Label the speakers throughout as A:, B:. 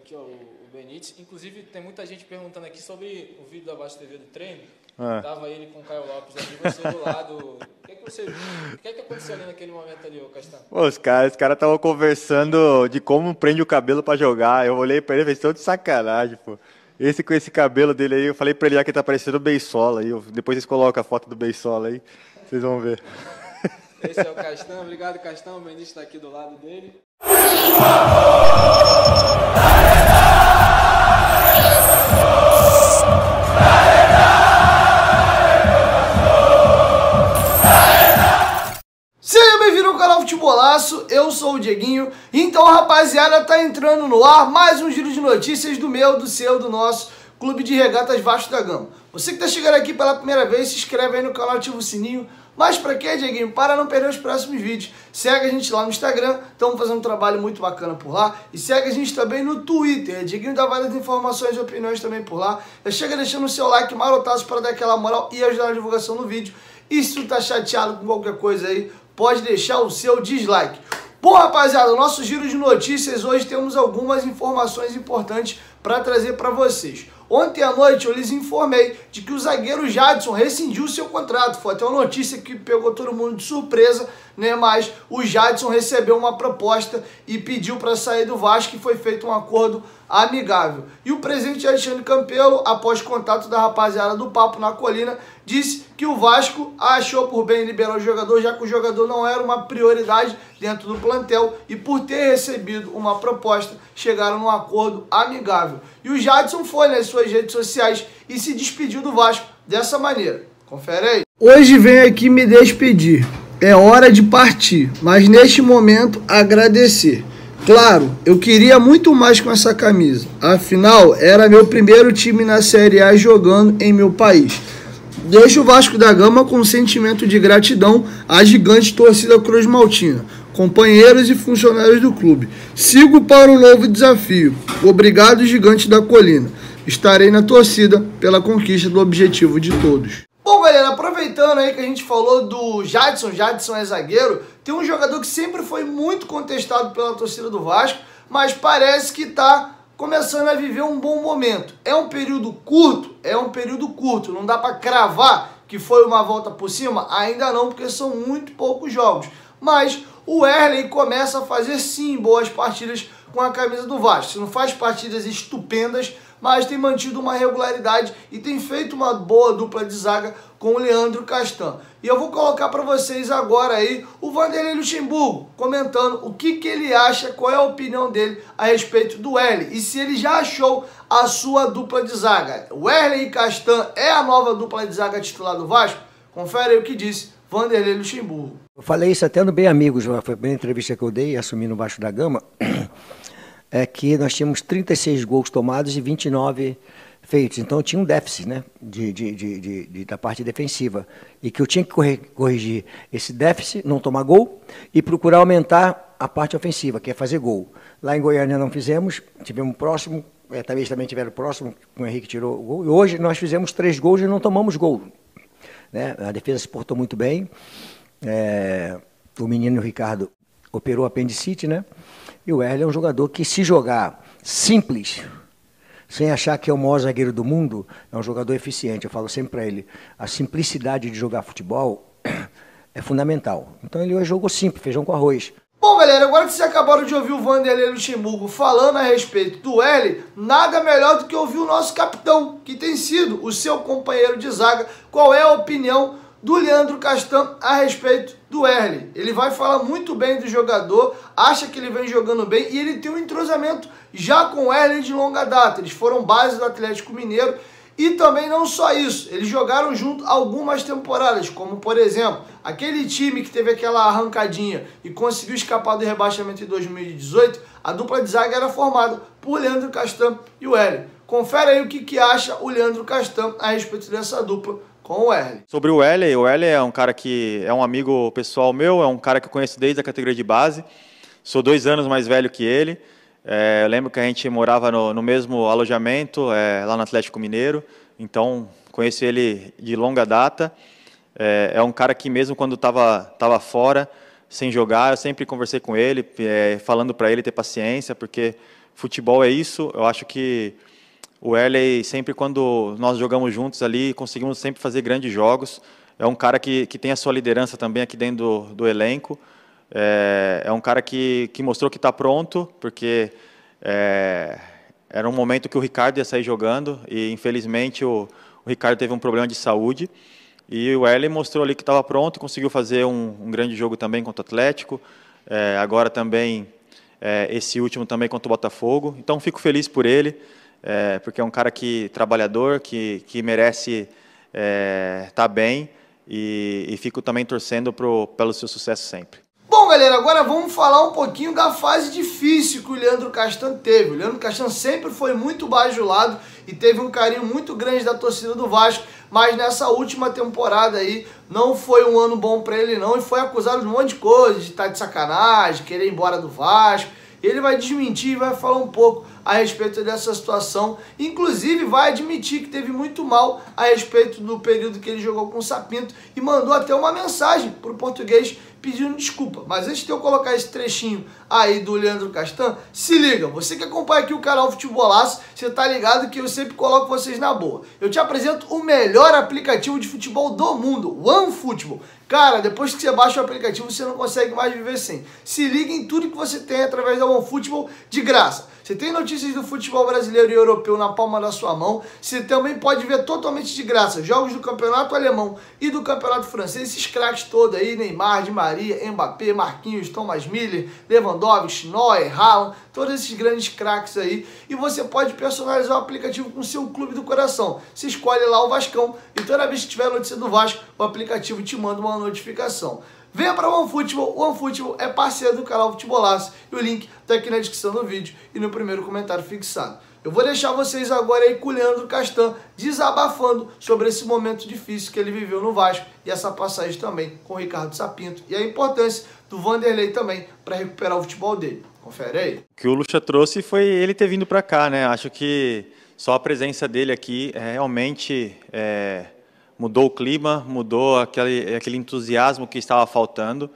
A: aqui, ó, o Benítez. Inclusive, tem muita gente perguntando aqui sobre o vídeo da Vasco TV do treino. Tava ele com o Caio Lopes ali, você do lado. O que é que você viu? O que é que aconteceu ali naquele momento ali, ô Castanho?
B: Pô, os caras estavam conversando de como prende o cabelo pra jogar. Eu olhei pra ele e falei, estão de sacanagem, pô. Esse com esse cabelo dele aí, eu falei pra ele já que ele tá parecendo o Beisola. Depois vocês colocam a foto do Beisola aí, vocês vão ver.
A: Esse é o Castanho. Obrigado, Castanho. O Benítez tá aqui do lado dele.
C: Seja bem-vindo ao canal Futebolaço, eu sou o Dieguinho. Então, rapaziada, tá entrando no ar mais um giro de notícias do meu, do seu, do nosso Clube de Regatas Vasco da Gama. Você que tá chegando aqui pela primeira vez, se inscreve aí no canal, ativa o sininho. Mas pra quê, Dieguinho? Para não perder os próximos vídeos. Segue a gente lá no Instagram, estamos fazendo um trabalho muito bacana por lá. E segue a gente também no Twitter. Dieguinho dá várias informações e opiniões também por lá. Já chega deixando o seu like marotaço para dar aquela moral e ajudar na divulgação do vídeo. E se tu tá chateado com qualquer coisa aí, pode deixar o seu dislike. Bom, rapaziada, o nosso giro de notícias, hoje temos algumas informações importantes para trazer para vocês. Ontem à noite eu lhes informei de que o zagueiro Jadson rescindiu seu contrato. Foi até uma notícia que pegou todo mundo de surpresa, né? Mas o Jadson recebeu uma proposta e pediu para sair do Vasco e foi feito um acordo amigável. E o presidente Alexandre Campelo, após contato da rapaziada do Papo na Colina, disse que o Vasco achou por bem liberar o jogador, já que o jogador não era uma prioridade dentro do plantel e por ter recebido uma proposta, chegaram num acordo amigável. E o Jadson foi nas suas redes sociais e se despediu do Vasco dessa maneira. Confere aí. Hoje venho aqui me despedir. É hora de partir, mas neste momento agradecer. Claro, eu queria muito mais com essa camisa. Afinal, era meu primeiro time na Série A jogando em meu país. Deixo o Vasco da Gama com um sentimento de gratidão à gigante torcida Cruz Maltina, companheiros e funcionários do clube. Sigo para um novo desafio. Obrigado, gigante da colina. Estarei na torcida pela conquista do objetivo de todos. Bom, galera, aproveitando aí que a gente falou do Jadson é zagueiro, tem um jogador que sempre foi muito contestado pela torcida do Vasco, mas parece que está começando a viver um bom momento. É um período curto? É um período curto. Não dá para cravar que foi uma volta por cima? Ainda não, porque são muito poucos jogos. Mas o Wesley começa a fazer sim boas partidas com a camisa do Vasco. Se não faz partidas estupendas, mas tem mantido uma regularidade e tem feito uma boa dupla de zaga com o Leandro Castan. E eu vou colocar para vocês agora aí o Vanderlei Luxemburgo comentando o que ele acha, qual é a opinião dele a respeito do Wesley e se ele já achou a sua dupla de zaga. Wesley e Castan é a nova dupla de zaga titular do Vasco? Confere aí o que disse Vanderlei Luxemburgo.
D: Eu falei isso até no Bem Amigos, foi a primeira entrevista que eu dei, assumindo o Vasco da Gama, é que nós tínhamos 36 gols tomados e 29 feitos. Então tinha um déficit, né, da parte defensiva. E que eu tinha que corrigir esse déficit, não tomar gol, e procurar aumentar a parte ofensiva, que é fazer gol. Lá em Goiânia não fizemos, tivemos próximo, talvez também tiveram próximo, o Henrique tirou o gol. E hoje nós fizemos 3 gols e não tomamos gol. Né? A defesa se portou muito bem. O menino Ricardo operou apendicite, né? E o Wesley é um jogador que, se jogar simples, sem achar que é o maior zagueiro do mundo, é um jogador eficiente. Eu falo sempre para ele, a simplicidade de jogar futebol é fundamental. Então ele hoje jogou simples, feijão com arroz.
C: Bom, galera, agora que vocês acabaram de ouvir o Vanderlei Luxemburgo falando a respeito do Wesley, nada melhor do que ouvir o nosso capitão, que tem sido o seu companheiro de zaga. Qual é a opinião do Leandro Castan a respeito do Wesley? Ele vai falar muito bem do jogador, acha que ele vem jogando bem e ele tem um entrosamento já com o Wesley de longa data. Eles foram base do Atlético Mineiro e também não só isso, eles jogaram junto algumas temporadas, como por exemplo, aquele time que teve aquela arrancadinha e conseguiu escapar do rebaixamento em 2018, a dupla de zaga era formada por Leandro Castan e o Wesley. Confere aí o que acha o Leandro Castan a respeito dessa dupla com o Wesley.
B: Sobre o Wesley é um cara que é um amigo pessoal meu, é um cara que eu conheço desde a categoria de base, sou 2 anos mais velho que ele. Eu lembro que a gente morava no mesmo alojamento, lá no Atlético Mineiro, então conheço ele de longa data. É um cara que mesmo quando estava fora, sem jogar, eu sempre conversei com ele, falando para ele ter paciência, porque futebol é isso. Eu acho que o Wesley, sempre quando nós jogamos juntos ali, conseguimos sempre fazer grandes jogos. É um cara que tem a sua liderança também aqui dentro do elenco. É um cara que mostrou que está pronto, porque era um momento que o Ricardo ia sair jogando e, infelizmente, o Ricardo teve um problema de saúde. E o Wesley mostrou ali que estava pronto, conseguiu fazer um grande jogo também contra o Atlético. Agora também, esse último também contra o Botafogo. Então, fico feliz por ele, porque é um cara trabalhador, que merece estar bem. E fico também torcendo pelo seu sucesso sempre.
C: Bom, galera, agora vamos falar um pouquinho da fase difícil que o Leandro Castan teve. O Leandro Castan sempre foi muito bajulado e teve um carinho muito grande da torcida do Vasco, mas nessa última temporada aí não foi um ano bom para ele não, e foi acusado de um monte de coisa, de estar de sacanagem, querer ir embora do Vasco. Ele vai desmentir e vai falar um pouco a respeito dessa situação. Inclusive vai admitir que teve muito mal a respeito do período que ele jogou com o Sapinto e mandou até uma mensagem para o Português pedindo desculpa. Mas antes de eu colocar esse trechinho aí do Leandro Castan, se liga, você que acompanha aqui o canal Futebolaço, você tá ligado que eu sempre coloco vocês na boa. Eu te apresento o melhor aplicativo de futebol do mundo, o OneFootball. Cara, depois que você baixa o aplicativo, você não consegue mais viver sem. Se liga em tudo que você tem através da OneFootball de graça. Você tem notícias do futebol brasileiro e europeu na palma da sua mão. Você também pode ver totalmente de graça jogos do campeonato alemão e do campeonato francês. Esses craques todos aí, Neymar, Di Maria, Mbappé, Marquinhos, Thomas Müller, Lewandowski, Neuer, Haaland, todos esses grandes craques aí. E você pode personalizar o aplicativo com o seu clube do coração. Você escolhe lá o Vascão e toda vez que tiver notícia do Vasco, o aplicativo te manda uma notificação. Venha para o OneFootball. O OneFootball é parceiro do canal Futebolaço e o link está aqui na descrição do vídeo e no primeiro comentário fixado. Eu vou deixar vocês agora aí com o Leandro Castan desabafando sobre esse momento difícil que ele viveu no Vasco e essa passagem também com o Ricardo Sapinto e a importância do Vanderlei também para recuperar o futebol dele. Confere aí.
B: O que o Lucha trouxe foi ele ter vindo para cá, né? Acho que só a presença dele aqui realmente mudou o clima, mudou aquele entusiasmo que estava faltando.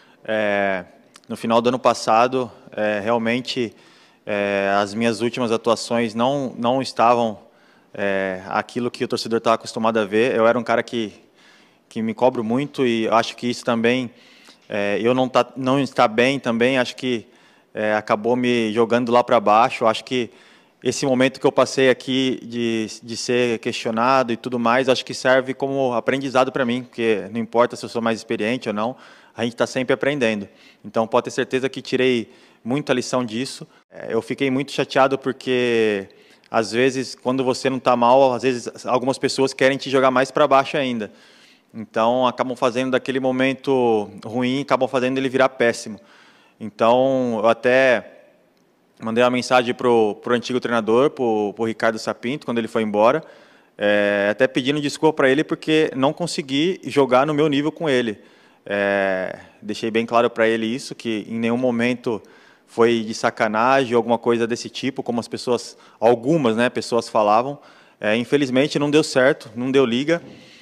B: No final do ano passado, realmente as minhas últimas atuações não estavam aquilo que o torcedor estava acostumado a ver. Eu era um cara que me cobro muito e acho que isso também, eu não estar bem também, acho que acabou me jogando lá para baixo. Acho que esse momento que eu passei aqui de ser questionado e tudo mais, acho que serve como aprendizado para mim, porque não importa se eu sou mais experiente ou não, a gente está sempre aprendendo. Então, pode ter certeza que tirei muita lição disso. Eu fiquei muito chateado porque, às vezes, quando você não está mal, às vezes algumas pessoas querem te jogar mais para baixo ainda. Então, acabam fazendo daquele momento ruim, acabam fazendo ele virar péssimo. Então, eu até mandei uma mensagem para o antigo treinador, para o Ricardo Sapinto, quando ele foi embora, até pedindo desculpa para ele porque não consegui jogar no meu nível com ele. Deixei bem claro para ele isso, que em nenhum momento foi de sacanagem ou alguma coisa desse tipo, como algumas pessoas falavam. Infelizmente não deu certo, não deu liga.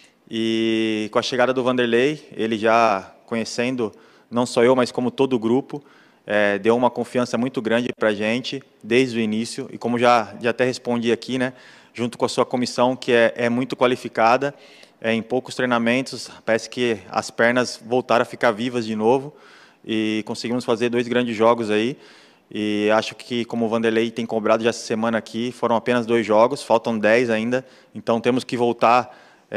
B: E com a chegada do Vanderlei, ele já conhecendo, não só eu, mas como todo o grupo, deu uma confiança muito grande para a gente desde o início, e como já até respondi aqui, né, junto com a sua comissão, que é muito qualificada, em poucos treinamentos, parece que as pernas voltaram a ficar vivas de novo, e conseguimos fazer 2 grandes jogos aí, e acho que, como o Vanderlei tem cobrado já essa semana aqui, foram apenas 2 jogos, faltam 10 ainda, então temos que voltar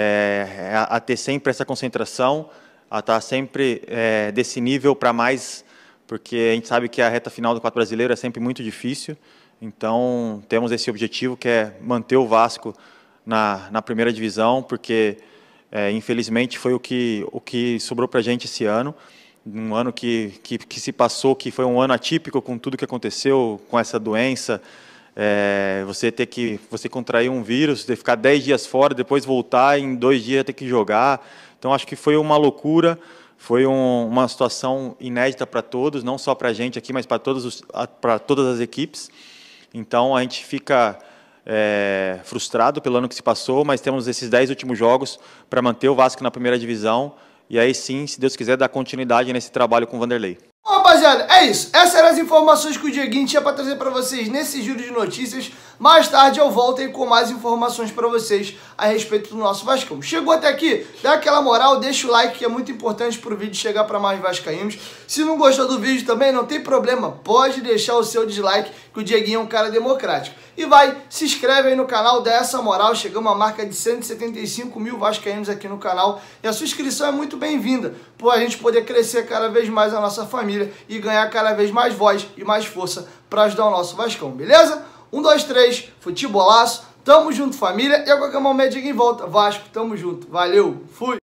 B: a ter sempre essa concentração, a estar sempre desse nível para mais, porque a gente sabe que a reta final do Campeonato Brasileiro é sempre muito difícil. Então, temos esse objetivo, que é manter o Vasco na primeira divisão, porque, infelizmente, foi o que sobrou para a gente esse ano. Um ano que se passou, que foi um ano atípico com tudo que aconteceu, com essa doença. Você contrair um vírus, ter que ficar 10 dias fora, depois voltar, em 2 dias ter que jogar. Então, acho que foi uma loucura. Foi uma situação inédita para todos, não só para a gente aqui, mas para todas as equipes. Então, a gente fica frustrado pelo ano que se passou, mas temos esses 10 últimos jogos para manter o Vasco na primeira divisão. E aí sim, se Deus quiser, dar continuidade nesse trabalho com o Vanderlei.
C: Bom, rapaziada, é isso. Essas eram as informações que o Dieguinho tinha para trazer para vocês nesse giro de notícias. Mais tarde eu volto aí com mais informações para vocês a respeito do nosso Vascão. Chegou até aqui? Dá aquela moral, deixa o like que é muito importante para o vídeo chegar para mais vascaínos. Se não gostou do vídeo também, não tem problema, pode deixar o seu dislike, que o Dieguinho é um cara democrático. E se inscreve aí no canal, dá essa moral, chegamos a marca de 175 mil vascaínos aqui no canal. E a sua inscrição é muito bem-vinda, para a gente poder crescer cada vez mais a nossa família e ganhar cada vez mais voz e mais força para ajudar o nosso Vascão, beleza? 1, 2, 3, futebolaço, tamo junto família, e a qualquer momento em volta, Vasco, tamo junto, valeu, fui!